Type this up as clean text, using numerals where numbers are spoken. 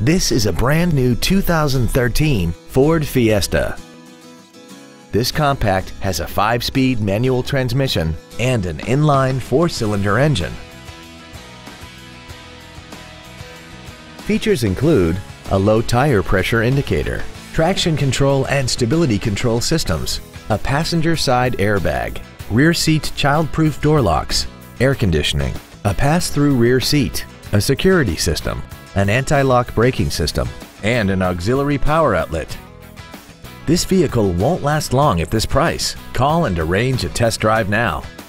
This is a brand new 2013 Ford Fiesta. This compact has a 5-speed manual transmission and an inline 4-cylinder engine. Features include a low tire pressure indicator, traction control and stability control systems, a passenger side airbag, rear seat child-proof door locks, air conditioning, a pass-through rear seat, a security system, an anti-lock braking system, and an auxiliary power outlet. This vehicle won't last long at this price. Call and arrange a test drive now.